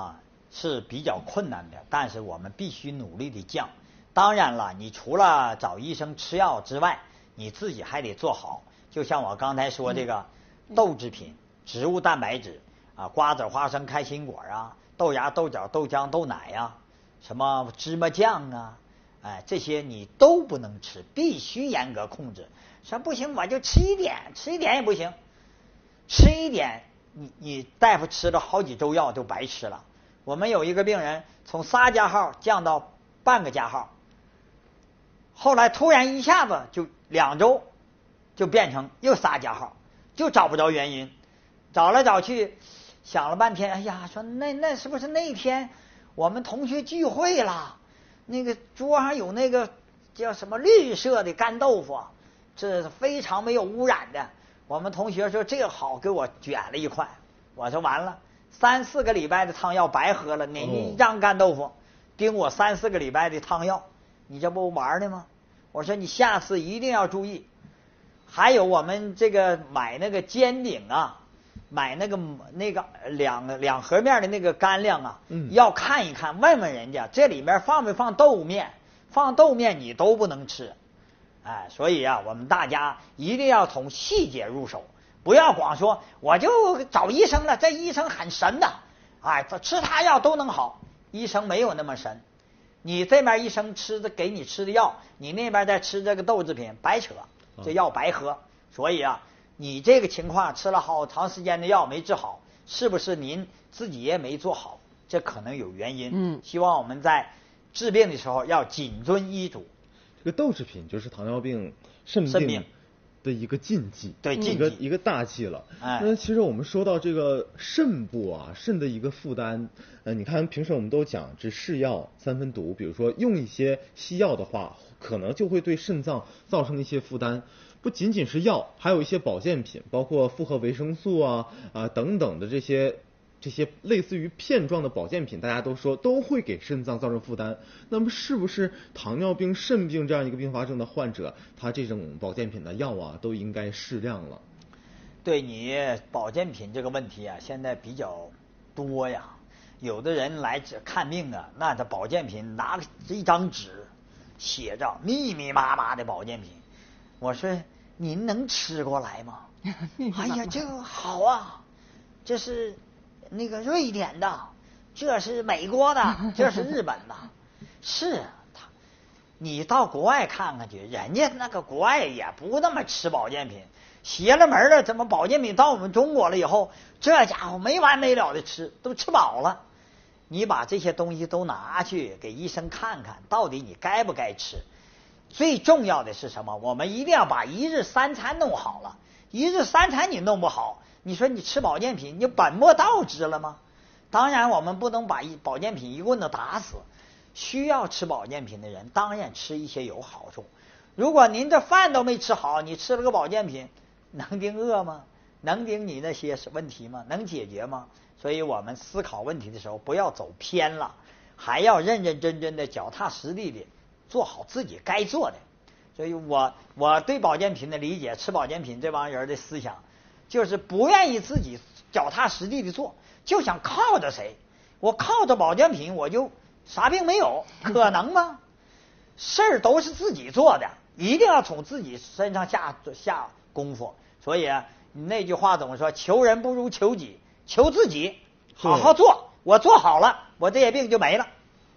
是比较困难的，但是我们必须努力的降。当然了，你除了找医生吃药之外，你自己还得做好。就像我刚才说这个豆制品、植物蛋白质啊，瓜子、花生、开心果啊，豆芽、豆角、豆浆、豆奶呀、啊，什么芝麻酱啊，哎，这些你都不能吃，必须严格控制。说不行，我就吃一点，吃一点也不行，吃一点，你你大夫吃了好几周药就白吃了。我们有一个病人从仨加号降到半个加号，后来突然一下子就两周就变成又仨加号，就找不着原因，找来找去想了半天，哎呀，说那那是不是那天我们同学聚会了，那个桌上有那个叫什么绿色的干豆腐，这是非常没有污染的。我们同学说这个好，给我卷了一块。我说完了，三四个礼拜的汤药白喝了，哪一张干豆腐盯我三四个礼拜的汤药，你这不玩呢吗？我说你下次一定要注意。还有我们这个买那个煎饼啊，买那个那个两两盒面的那个干粮啊，嗯，要看一看，问问人家这里面放没放豆面，放豆面你都不能吃。哎，所以啊，我们大家一定要从细节入手，不要光说我就找医生了，这医生很神的，哎，吃他药都能好，医生没有那么神。你这边医生吃的给你吃的药，你那边再吃这个豆制品，白扯，这药白喝。所以啊，你这个情况吃了好长时间的药没治好，是不是您自己也没做好？这可能有原因。嗯，希望我们在治病的时候要谨遵医嘱。 这个豆制品就是糖尿病、肾病的一个禁忌， 对， 一个一个大忌了。哎，那其实我们说到这个肾部啊，肾的一个负担，呃，你看平时我们都讲这是药三分毒，比如说用一些西药的话，可能就会对肾脏造成一些负担。不仅仅是药，还有一些保健品，包括复合维生素啊啊等等的这些。这些类似于片状的保健品，大家都说都会给肾脏造成负担。那么，是不是糖尿病、肾病这样一个并发症的患者，他这种保健品的药啊，都应该适量了？ 对你保健品这个问题啊，现在比较多呀。有的人来看病啊，那这保健品拿了一张纸，写着密密麻麻的保健品。我说您能吃过来吗？哎呀，这个好啊，这是。那个瑞典的，这是美国的，这是日本的，是他。你到国外看看去，人家那个国外也不那么吃保健品，邪了门了。怎么保健品到我们中国了以后，这家伙没完没了的吃，都吃饱了。你把这些东西都拿去给医生看看，到底你该不该吃？最重要的是什么？我们一定要把一日三餐弄好了。一日三餐你弄不好，你说你吃保健品，你本末倒置了吗？当然我们不能把保健品一棍子打死，需要吃保健品的人当然吃一些有好处。如果您这饭都没吃好，你吃了个保健品，能顶饿吗？能顶你那些问题吗？能解决吗？所以我们思考问题的时候不要走偏了，还要认认真真的脚踏实地的做好自己该做的。所以我我对保健品的理解，吃保健品这帮人的思想，就是不愿意自己脚踏实地的做，就想靠着谁。我靠着保健品我就啥病没有，可能吗？事儿都是自己做的，一定要从自己身上下下功夫。所以啊，那句话怎么说？求人不如求己，求自己，好好做。我做好了，我这些病就没了。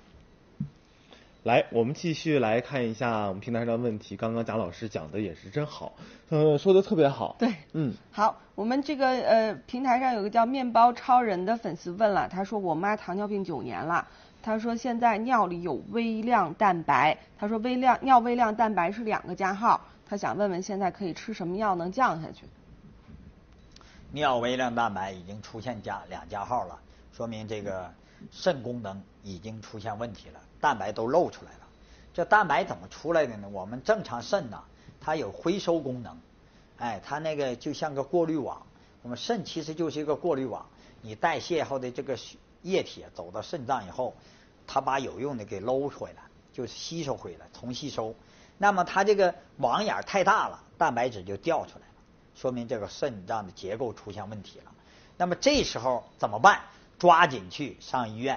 来，我们继续来看一下我们平台上的问题。刚刚贾老师讲的也是真好，呃，说的特别好。 对，嗯，好，我们这个呃平台上有个叫面包超人的粉丝问了，他说我妈糖尿病九年了，他说现在尿里有微量蛋白，他说微量尿微量蛋白是两个加号，他想问问现在可以吃什么药能降下去？ 尿微量蛋白已经出现加两加号了，说明这个肾功能已经出现问题了。蛋白都漏出来了，这蛋白怎么出来的呢？我们正常肾呢，它有回收功能，哎，它那个就像个过滤网。我们肾其实就是一个过滤网，你代谢后的这个液体走到肾脏以后，它把有用的给搂回来，就是吸收回来，重吸收。那么它这个网眼太大了，蛋白质就掉出来了，说明这个肾脏的结构出现问题了。那么这时候怎么办？抓紧去上医院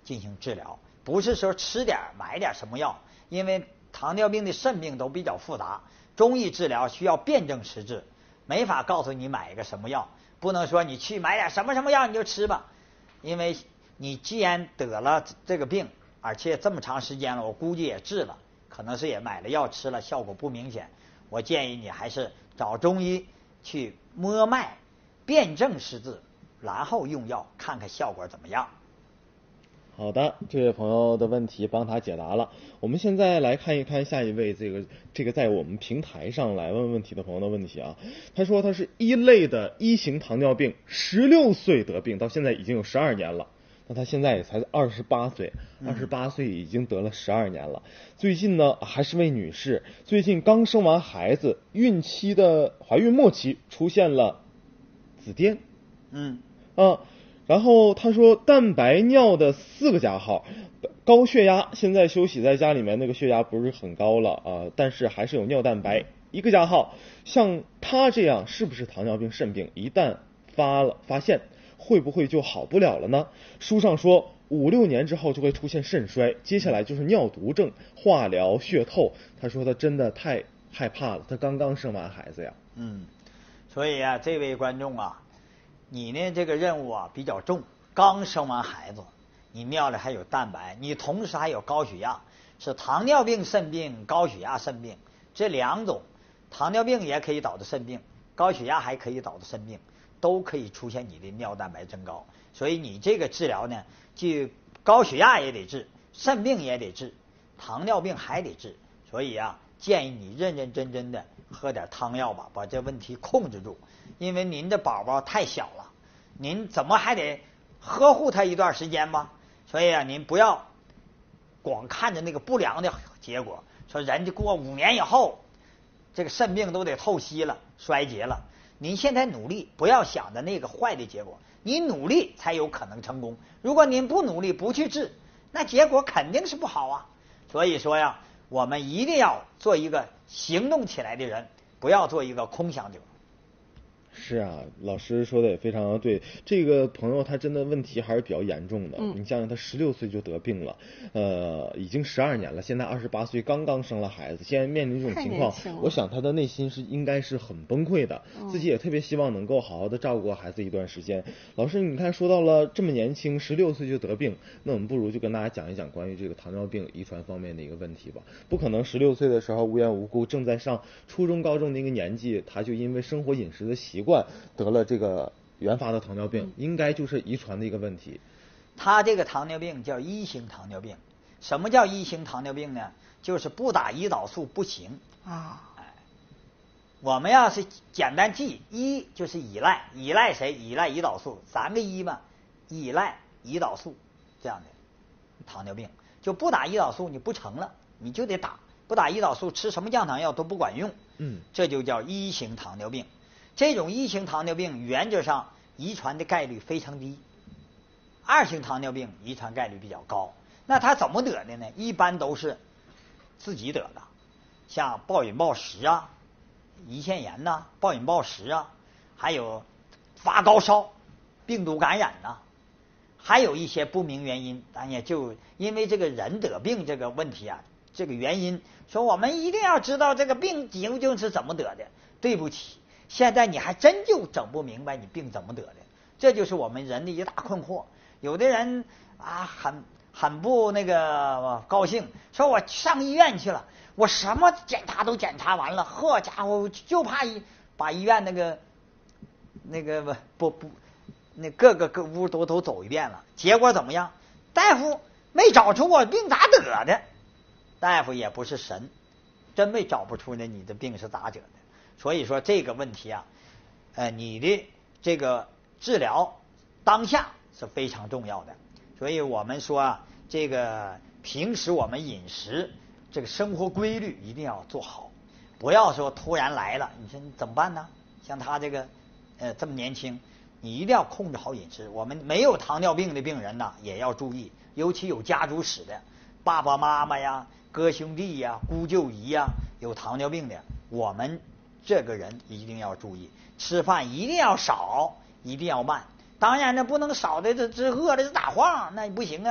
进行治疗，不是说吃点买点什么药，因为糖尿病的肾病都比较复杂，中医治疗需要辨证施治，没法告诉你买一个什么药，不能说你去买点什么什么药你就吃吧，因为你既然得了这个病，而且这么长时间了，我估计也治了，可能是也买了药吃了，效果不明显，我建议你还是找中医去摸脉辨证施治，然后用药看看效果怎么样。 好的，这位朋友的问题帮他解答了。我们现在来看一看下一位这个这个在我们平台上来问问题的朋友的问题啊。他说他是一类的一型糖尿病，十六岁得病，到现在已经有十二年了。那他现在也才二十八岁，二十八岁已经得了十二年了。最近呢还是位女士，最近刚生完孩子，孕期的怀孕末期出现了紫癜。 嗯啊。然后他说蛋白尿的四个加号，高血压，现在休息在家里面，那个血压不是很高了啊，但是还是有尿蛋白一个加号。像他这样是不是糖尿病肾病？一旦发了发现，会不会就好不了了呢？书上说五六年之后就会出现肾衰，接下来就是尿毒症、化疗、血透。他说他真的太害怕了，他刚刚生完孩子呀。 嗯，所以啊，这位观众啊，你呢这个任务啊比较重，刚生完孩子，你尿里还有蛋白，你同时还有高血压，是糖尿病肾病、高血压肾病这两种，糖尿病也可以导致肾病，高血压还可以导致肾病，都可以出现你的尿蛋白增高。所以你这个治疗呢，既高血压也得治，肾病也得治，糖尿病还得治。所以啊，建议你认认真真的喝点汤药吧，把这问题控制住。因为您的宝宝太小了，您怎么还得呵护他一段时间吧？所以啊，您不要光看着那个不良的结果，说人家过五年以后，这个肾病都得透析了、衰竭了。您现在努力，不要想着那个坏的结果，你努力才有可能成功。如果您不努力、不去治，那结果肯定是不好啊。所以说呀，我们一定要做一个行动起来的人，不要做一个空想者。 是啊，老师说的也非常的对。这个朋友他真的问题还是比较严重的。嗯，你想想，他十六岁就得病了，呃，已经十二年了，现在二十八岁，刚刚生了孩子，现在面临这种情况，我想他的内心是应该是很崩溃的，嗯、自己也特别希望能够好好的照顾孩子一段时间。老师，你看说到了这么年轻，十六岁就得病，那我们不如就跟大家讲一讲关于这个糖尿病遗传方面的一个问题吧。不可能十六岁的时候无缘无故正在上初中、高中的一个年纪，他就因为生活饮食的习惯得了这个原发的糖尿病，应该就是遗传的一个问题。 他这个糖尿病叫一型糖尿病。什么叫一型糖尿病呢？就是不打胰岛素不行啊。哎，我们要是简单记，一就是依赖，依赖谁？依赖胰岛素，三个一嘛，依赖胰岛素这样的糖尿病，就不打胰岛素你不成了，你就得打，不打胰岛素吃什么降糖药都不管用。嗯，这就叫一型糖尿病。这种一型糖尿病原则上遗传的概率非常低，二型糖尿病遗传概率比较高。那他怎么得的呢？一般都是自己得的，像暴饮暴食啊、胰腺炎呐、啊、暴饮暴食啊，还有发高烧、病毒感染呐、啊，还有一些不明原因。当然就因为这个人得病这个问题啊，这个原因，说我们一定要知道这个病究竟是怎么得的。对不起，现在你还真就整不明白你病怎么得的，这就是我们人的一大困惑。有的人啊，很很不那个高兴，说我上医院去了，我什么检查都检查完了，呵家伙，就怕一把医院那个那个不不那各个各屋都都走一遍了，结果怎么样？大夫没找出我病咋得的，大夫也不是神，真没找不出呢你的病是咋得的。所以说这个问题啊，呃，你的这个治疗当下是非常重要的。所以我们说啊，这个平时我们饮食这个生活规律一定要做好，不要说突然来了，你说你怎么办呢？像他这个呃这么年轻，你一定要控制好饮食。我们没有糖尿病的病人呢，也要注意，尤其有家族史的爸爸妈妈呀、哥兄弟呀、姑舅姨呀有糖尿病的，我们这个人一定要注意，吃饭一定要少，一定要慢。当然呢，不能少的这这饿的是打晃，那不行啊。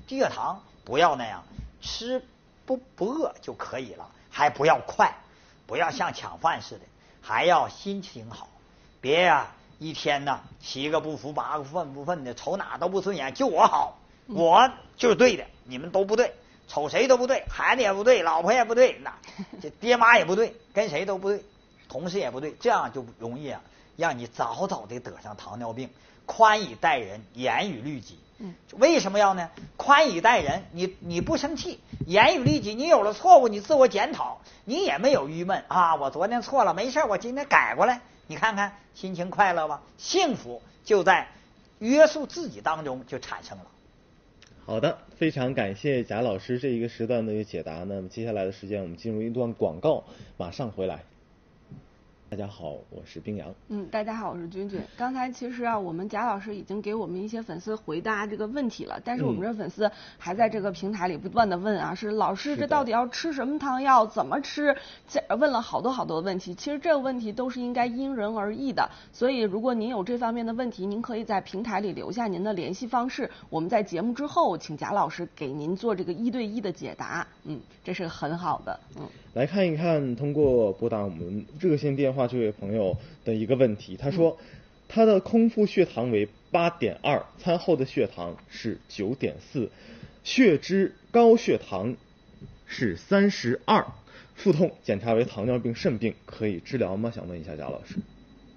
低血糖不要那样，吃不不饿就可以了，还不要快，不要像抢饭似的，还要心情好，别呀、啊、一天呢七个不服八个愤不愤的，瞅哪都不顺眼，就我好，我就是对的，你们都不对，瞅谁都不对，孩子也不对，老婆也不对，那这爹妈也不对，跟谁都不对，同事也不对，这样就容易啊让你早早的得上糖尿病。宽以待人，严以律己。嗯，为什么要呢？宽以待人，你你不生气；严以律己，你有了错误，你自我检讨，你也没有郁闷啊。我昨天错了，没事，我今天改过来。你看看，心情快乐吧？幸福就在约束自己当中就产生了。 好的，非常感谢贾老师这一个时段的一个解答。那么接下来的时间，我们进入一段广告，马上回来。大家好，我是冰洋。 嗯，大家好，我是君君。刚才其实啊，我们贾老师已经给我们一些粉丝回答这个问题了，但是我们这粉丝还在这个平台里不断的问啊，是老师这到底要吃什么汤药，怎么吃？问了好多好多问题。其实这个问题都是应该因人而异的，所以如果您有这方面的问题，您可以在平台里留下您的联系方式，我们在节目之后请贾老师给您做这个一对一的解答。嗯，这是很好的。嗯。 来看一看，通过拨打我们热线电话这位朋友的一个问题，他说，他的空腹血糖为八点二，餐后的血糖是九点四，血脂高血糖是三十二，腹痛检查为糖尿病肾病，可以治疗吗？想问一下贾老师。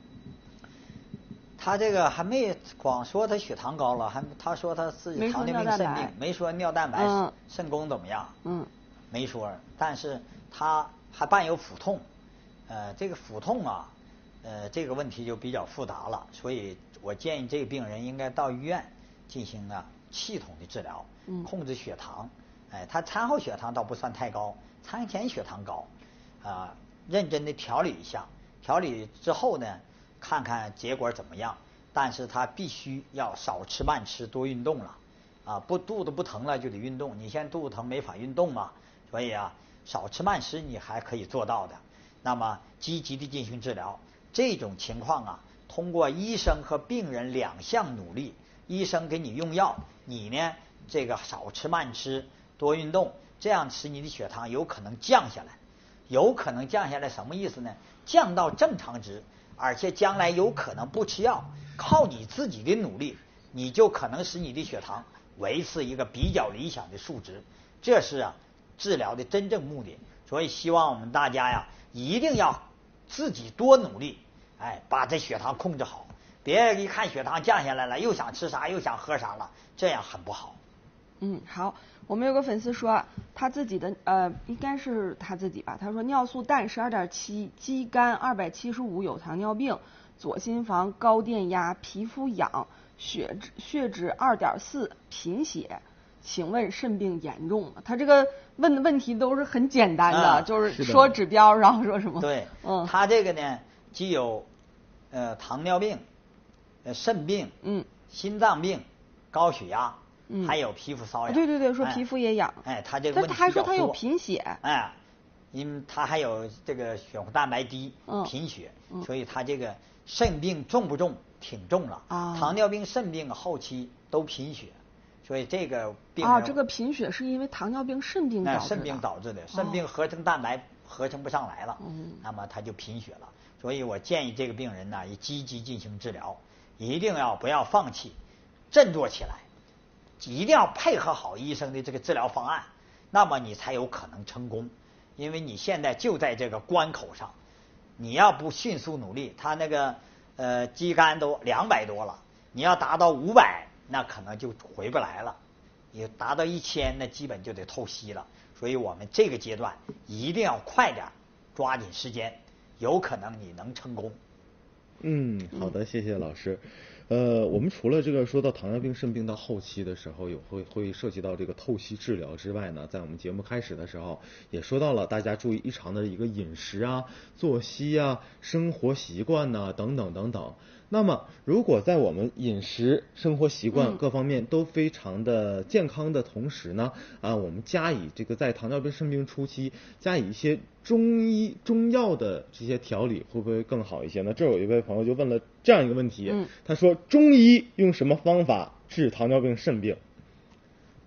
他这个还没光说他血糖高了，还他说他自己糖尿病肾病，没说尿蛋白、嗯、肾功怎么样，嗯，没说，但是他还伴有腹痛，呃，这个腹痛啊，呃，这个问题就比较复杂了，所以我建议这个病人应该到医院进行啊系统的治疗，嗯，控制血糖，哎，他餐后血糖倒不算太高，餐前血糖高，啊、呃，认真的调理一下，调理之后呢，看看结果怎么样，但是他必须要少吃慢吃，多运动了，啊，不肚子不疼了就得运动，你现在肚子疼没法运动嘛，所以啊。少吃慢食你还可以做到的，那么积极的进行治疗，这种情况啊，通过医生和病人两项努力，医生给你用药，你呢这个少吃慢吃，多运动，这样使你的血糖有可能降下来，有可能降下来什么意思呢？降到正常值，而且将来有可能不吃药，靠你自己的努力，你就可能使你的血糖维持一个比较理想的数值，这是啊。治疗的真正目的，所以希望我们大家呀，一定要自己多努力，哎，把这血糖控制好，别一看血糖降下来了，又想吃啥又想喝啥了，这样很不好。 嗯，好，我们有个粉丝说，他自己的呃，应该是他自己吧，他说尿素氮十二点七，肌酐二百七十五，有糖尿病，左心房高电压，皮肤痒，血脂血脂二点四，贫血。请问肾病严重吗？他这个问的问题都是很简单的，啊、就是说指标，然后说什么？ 对，嗯，他这个呢，既有呃糖尿病、呃肾病、嗯、心脏病、高血压，嗯，还有皮肤瘙痒。 对对对，说皮肤也痒。 哎，他这个问题他还说他有贫血。 哎，因为他还有这个血红蛋白低、嗯、贫血，嗯、所以他这个肾病重不重？挺重了。啊，糖尿病、肾病后期都贫血。所以这个病啊，这个贫血是因为糖尿病肾病导致的。 肾病导致的，肾病合成蛋白合成不上来了，嗯，那么他就贫血了。所以我建议这个病人呢，也积极进行治疗，一定要不要放弃，振作起来，一定要配合好医生的这个治疗方案，那么你才有可能成功。因为你现在就在这个关口上，你要不迅速努力，他那个呃肌酐都两百多了，你要达到五百。那可能就回不来了，你达到一千，那基本就得透析了。所以我们这个阶段一定要快点，抓紧时间，有可能你能成功。 嗯，好的，谢谢老师。呃，我们除了这个说到糖尿病、肾病到后期的时候有会会涉及到这个透析治疗之外呢，在我们节目开始的时候也说到了，大家注意异常的一个饮食啊、作息啊、生活习惯呐、啊、等等等等。那么，如果在我们饮食、生活习惯各方面都非常的健康的同时呢，啊，我们加以这个在糖尿病、肾病初期加以一些中医、中药的这些调理，会不会更好一些呢？这有一位朋友就问了这样一个问题，他说中医用什么方法治糖尿病、肾病？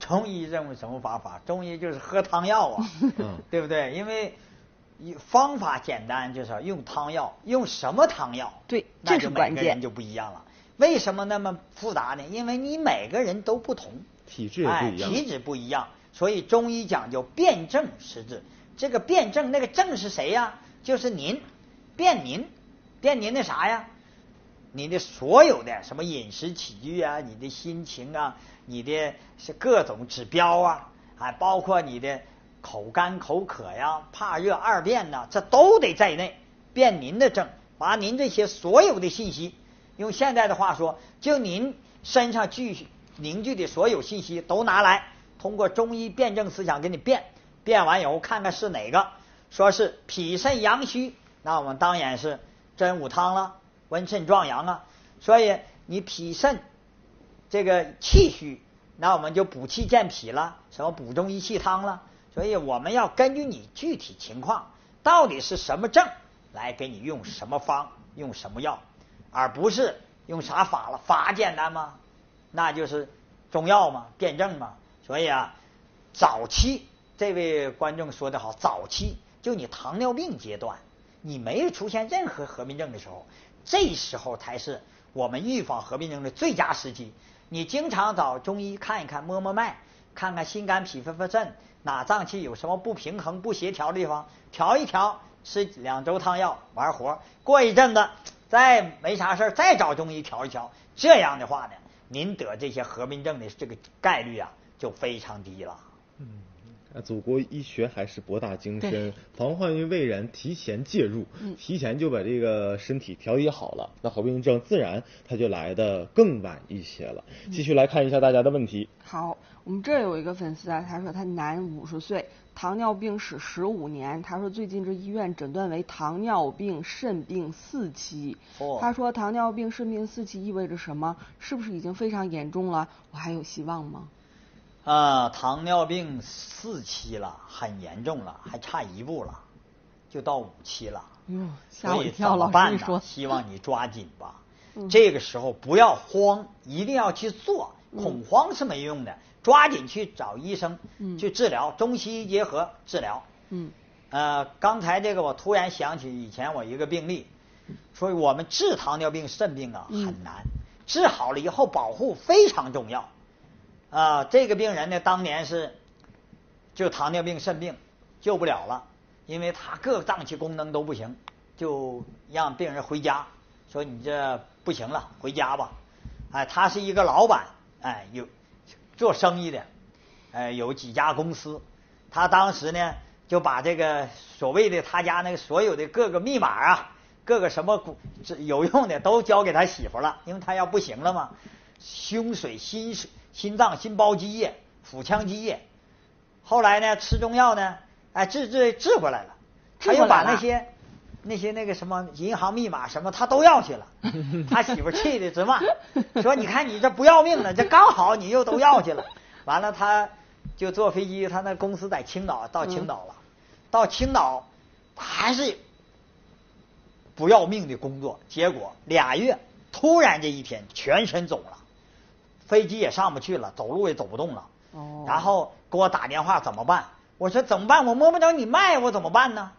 中医用什么方法？中医就是喝汤药啊，对不对？因为方法简单，就是用汤药，用什么汤药？ 对， 那就这是关键。 每个人就不一样了。为什么那么复杂呢？因为你每个人都不同， 体质也不一样， 哎、体质不一样，所以中医讲究辨证施治。这个辨证，那个证是谁呀？就是您，辨您，辨您的啥呀？你的所有的什么饮食起居啊，你的心情啊，你的是各种指标啊，还包括你的口干口渴呀、怕热二便呐，这都得在内。辨您的症，把您这些所有的信息，用现在的话说，就您身上聚凝聚的所有信息都拿来，通过中医辨证思想给你辨，辨完以后看看是哪个，说是脾肾阳虚，那我们当然是真武汤了。温肾壮阳啊，所以你脾肾这个气虚，那我们就补气健脾了，什么补中益气汤了。所以我们要根据你具体情况，到底是什么症，来给你用什么方，用什么药，而不是用啥法了。法简单吗？那就是中药嘛，辨证嘛。所以啊，早期这位观众说得好，早期就你糖尿病阶段，你没有出现任何合并症的时候。这时候才是我们预防合并症的最佳时机。你经常找中医看一看，摸摸脉，看看心肝脾肺肺肾哪脏器有什么不平衡不协调的地方，调一调，吃两周汤药玩活。过一阵子再没啥事再找中医调一调。这样的话呢，您得这些合并症的这个概率啊就非常低了。 嗯。祖国医学还是博大精深，防患于未然，提前介入，嗯、提前就把这个身体调理好了，那合并症自然它就来的更晚一些了。继续来看一下大家的问题。 好，我们这儿有一个粉丝啊，他说他男，五十岁，糖尿病史十五年，他说最近这医院诊断为糖尿病肾病四期。哦、他说糖尿病肾病四期意味着什么？是不是已经非常严重了？我还有希望吗？ 啊，糖尿病四期了，很严重了，还差一步了，就到五期了。 嗯，吓我一跳，老师说。 希望你抓紧吧。嗯、这个时候不要慌，一定要去做，恐慌是没用的，嗯、抓紧去找医生，嗯、去治疗，中西医结合治疗。嗯。呃，刚才这个我突然想起以前我一个病例，所以我们治糖尿病肾病啊很难，嗯、治好了以后保护非常重要。啊、呃，这个病人呢，当年是就糖尿病肾病，救不了了，因为他各脏器功能都不行，就让病人回家，说你这不行了，回家吧。哎，他是一个老板，哎，有做生意的，哎，有几家公司，他当时呢就把这个所谓的他家那个所有的各个密码啊，各个什么有用的都交给他媳妇了，因为他要不行了嘛，胸水、心水。心脏、心包积液、腹腔积液，后来呢，吃中药呢，哎，治治治过来了，他又把那些那些那个什么银行密码什么，他都要去了。他媳妇气得直骂，说：“你看你这不要命了，这刚好你又都要去了。”完了，他就坐飞机，他那公司在青岛，到青岛了，嗯、到青岛还是不要命的工作，结果俩月，突然这一天全身肿了。飞机也上不去了，走路也走不动了。哦。然后给我打电话怎么办？我说怎么办？我摸不着你脉，我怎么办呢？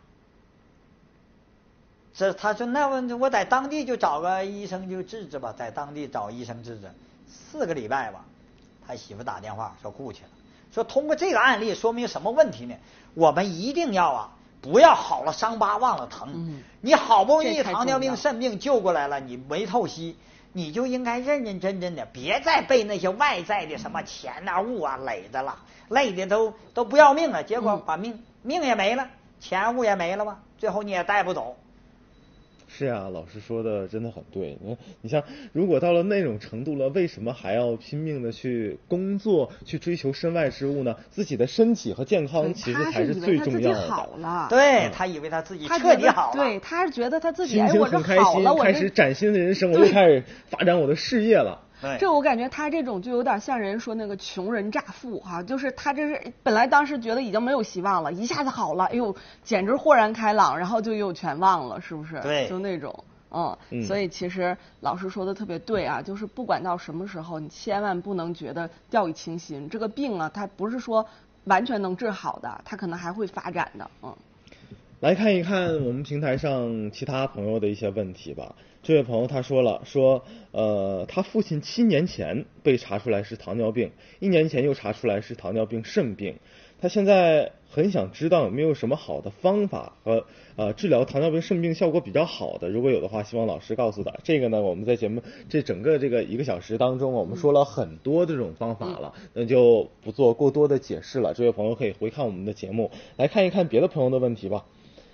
这他说那我我在当地就找个医生就治治吧，在当地找医生治治，四个礼拜吧。他媳妇打电话说过去了，说通过这个案例说明什么问题呢？我们一定要啊，不要好了伤疤忘了疼。嗯。你好不容易糖尿病肾病救过来了，你没透析。你就应该认认真真的，别再被那些外在的什么钱啊物啊累着了，累的都都不要命了，结果把命、嗯、命也没了，钱物也没了吧，最后你也带不走。 是啊，老师说的真的很对。你你像，如果到了那种程度了，为什么还要拼命的去工作，去追求身外之物呢？自己的身体和健康其实才是最重要的。 他好了， 对、嗯、他以为他自己彻底好了， 对，他是觉得他自己心情很开心， 哎、 开始崭新的人生，我又开始发展我的事业了。 这我感觉他这种就有点像人说那个穷人乍富哈、啊，就是他这是本来当时觉得已经没有希望了，一下子好了，哎呦，简直豁然开朗，然后就又全忘了，是不是？ 对， 就那种。 嗯， 嗯所以其实老师说的特别对啊，就是不管到什么时候，你千万不能觉得掉以轻心。这个病啊，它不是说完全能治好的，它可能还会发展的。嗯。 来看一看我们平台上其他朋友的一些问题吧。这位朋友他说了，说呃，他父亲七年前被查出来是糖尿病，一年前又查出来是糖尿病肾病。他现在很想知道有没有什么好的方法和呃治疗糖尿病肾病效果比较好的，如果有的话，希望老师告诉他。这个呢，我们在节目这整个这个一个小时当中，我们说了很多这种方法了，那就不做过多的解释了。这位朋友可以回看我们的节目，来看一看别的朋友的问题吧。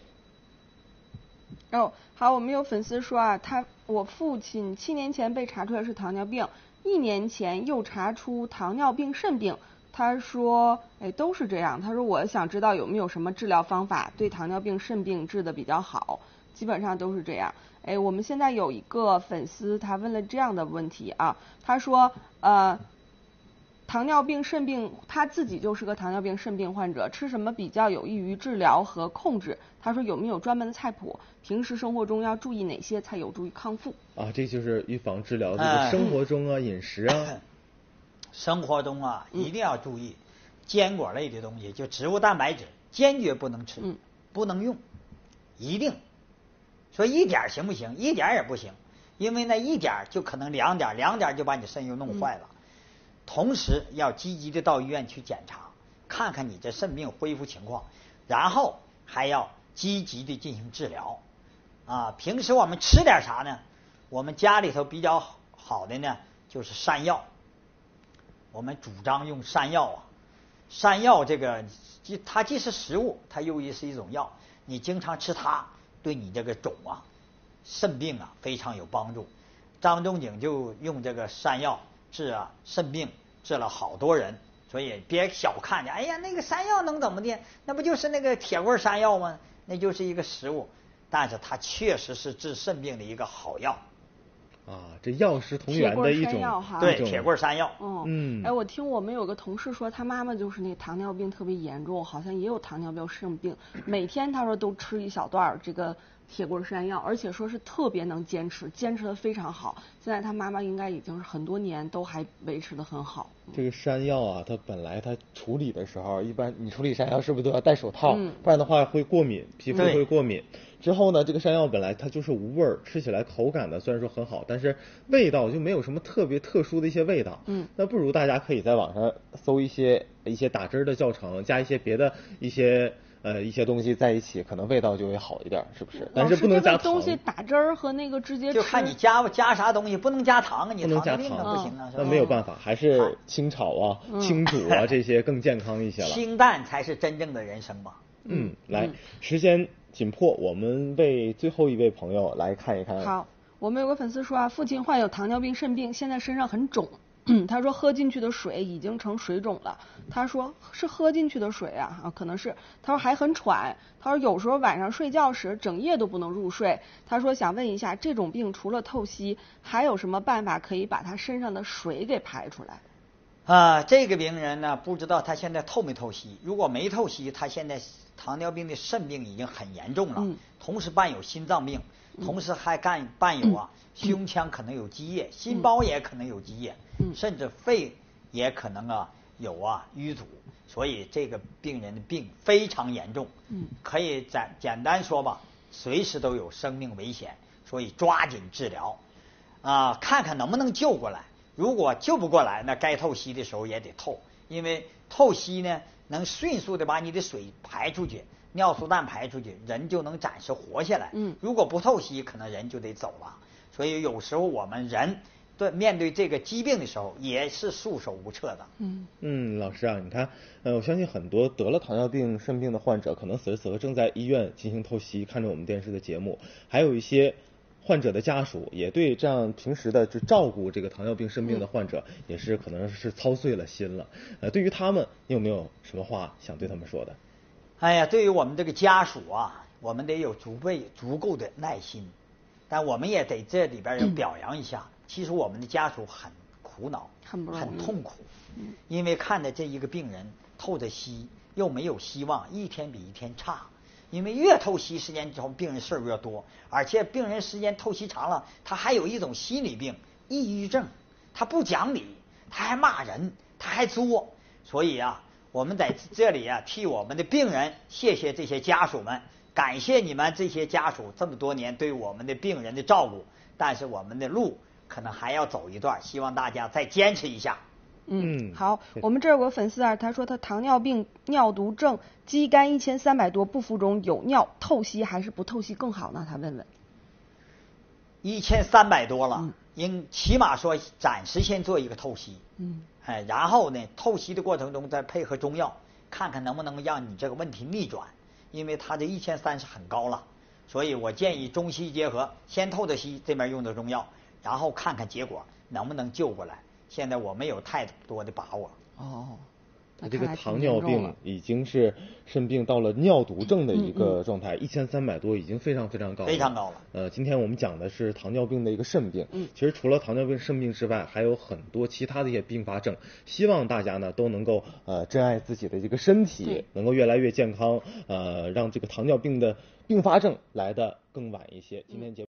哦，好，我们有粉丝说啊，他我父亲七年前被查出来是糖尿病，一年前又查出糖尿病肾病。他说，哎，都是这样。他说，我想知道有没有什么治疗方法对糖尿病肾病治的比较好，基本上都是这样。哎，我们现在有一个粉丝，他问了这样的问题啊，他说，呃。糖尿病肾病，他自己就是个糖尿病肾病患者，吃什么比较有益于治疗和控制？他说有没有专门的菜谱？平时生活中要注意哪些才有助于康复？ 啊，这就是预防治疗，这个生活中啊，饮食啊， 生活中啊一定要注意坚果类的东西，就植物蛋白质坚决不能吃， 嗯， 不能用，一定说一点行不行？一点也不行，因为那一点就可能两点，两点就把你肾又弄坏了。嗯，同时要积极的到医院去检查，看看你这肾病恢复情况，然后还要积极的进行治疗。啊，平时我们吃点啥呢？我们家里头比较好的呢，就是山药。我们主张用山药啊，山药这个既它既是食物，它又是一种药。你经常吃它，对你这个肿啊、肾病啊非常有帮助。张仲景就用这个山药治啊肾病，治了好多人，所以别小看着，哎呀，那个山药能怎么的？那不就是那个铁棍山药吗？那就是一个食物，但是它确实是治肾病的一个好药。 啊，这药食同源的一种， 对，铁棍山药。 嗯嗯，哎，我听我们有个同事说，他妈妈就是那糖尿病特别严重，好像也有糖尿病肾病，每天他说都吃一小段这个铁棍山药，而且说是特别能坚持，坚持的非常好。现在他妈妈应该已经是很多年都还维持的很好。 这个山药啊，它本来它处理的时候，一般你处理山药是不是都要戴手套？ 嗯， 不然的话会过敏，皮肤会过敏。之后呢，这个山药本来它就是无味儿，吃起来口感呢虽然说很好，但是味道就没有什么特别特殊的一些味道。 嗯， 那不如大家可以在网上搜一些一些打汁的教程，加一些别的一些呃一些东西在一起，可能味道就会好一点，是不是？但是不能加糖。 东西打汁儿和那个直接吃， 就看你加加啥东西，不能加糖啊，你不能加糖不行啊， 那没有办法，还是清炒啊、 嗯、 清煮啊这些更健康一些了。 清淡才是真正的人生吧。 嗯，来，时间紧迫，我们为最后一位朋友来看一看。 好，我们有个粉丝说啊，父亲患有糖尿病肾病，现在身上很肿。他说喝进去的水已经成水肿了。他说是喝进去的水啊，啊可能是。他说还很喘。他说有时候晚上睡觉时整夜都不能入睡。他说想问一下，这种病除了透析，还有什么办法可以把他身上的水给排出来？ 啊，这个病人呢，不知道他现在透没透析。如果没透析，他现在糖尿病的肾病已经很严重了， 嗯、 同时伴有心脏病，同时还干伴有啊、嗯、胸腔可能有积液，心包也可能有积液， 嗯、 甚至肺也可能啊有啊淤阻，所以这个病人的病非常严重， 嗯， 可以简简单说吧，随时都有生命危险，所以抓紧治疗，啊，看看能不能救过来。如果救不过来，那该透析的时候也得透，因为透析呢能迅速的把你的水排出去，尿素氮排出去，人就能暂时活下来。 嗯， 如果不透析，可能人就得走了。所以有时候我们人对面对这个疾病的时候，也是束手无策的。 嗯嗯，老师啊，你看，呃，我相信很多得了糖尿病肾病的患者，可能此时此刻正在医院进行透析，看着我们电视的节目，还有一些患者的家属也对这样平时的就照顾这个糖尿病肾病的患者，也是可能是操碎了心了。呃，对于他们，你有没有什么话想对他们说的？ 哎呀，对于我们这个家属啊，我们得有足备足够的耐心，但我们也得这里边要表扬一下。嗯、其实我们的家属很苦恼， 很不容易， 很痛苦， 嗯、 因为看着这一个病人透着息，又没有希望，一天比一天差。 因为越透析时间长，病人事儿越多，而且病人时间透析长了，他还有一种心理病，抑郁症，他不讲理，他还骂人，他还作。所以啊，我们在这里啊，替我们的病人谢谢这些家属们，感谢你们这些家属这么多年对我们的病人的照顾。但是我们的路可能还要走一段，希望大家再坚持一下。 嗯，好，我们这儿有个粉丝啊，他说他糖尿病、尿毒症、肌酐一千三百多，不服种，有尿，透析还是不透析更好呢？他问问。 一千三百多了， 嗯、 应起码说暂时先做一个透析， 嗯， 哎，然后呢，透析的过程中再配合中药，看看能不能让你这个问题逆转，因为他这一千三是很高了，所以我建议中西结合，先透的西，这边用的中药，然后看看结果能不能救过来。现在我没有太多的把握。 哦， 这个糖尿病已经是肾病到了尿毒症的一个状态，一千三百多已经非常非常高了， 非常高了。 呃，今天我们讲的是糖尿病的一个肾病， 嗯， 其实除了糖尿病、肾病之外，还有很多其他的一些并发症。希望大家呢都能够呃珍爱自己的这个身体，能够越来越健康，呃，让这个糖尿病的并发症来得更晚一些。今天节目。